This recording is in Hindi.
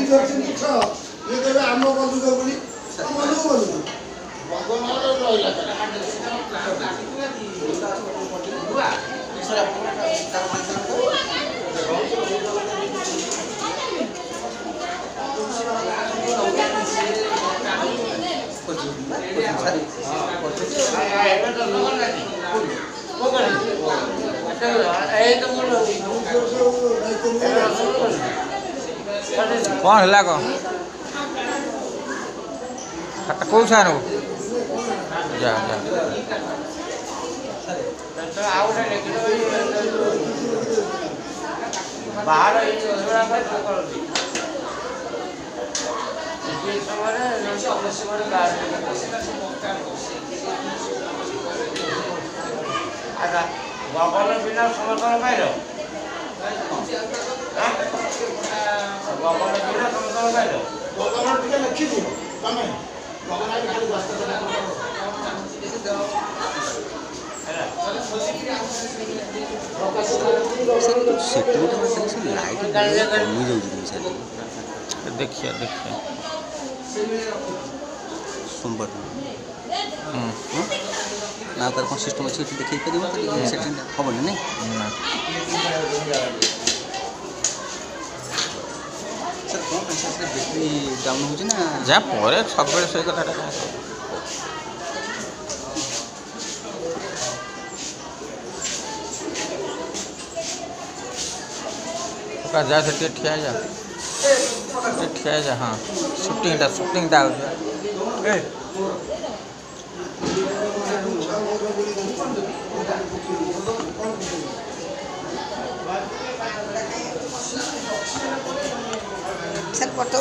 कौन है को कौन सा जा जा बाहर गगन बिना समर्थन पाइल गगन बिना समर्थन पाइल गगन टिके लिखिदियो तमे गगन आइ खाली दस्ता देखिए देखिए सोमवार ना तार कौन सिस्टम अच्छी देखिए हम नहीं सर कौन पैसा से बैटरी डाउन हो ना जहाँ पर सब से कथा जा से ठिया जा हाँ शूटिंग सर पटा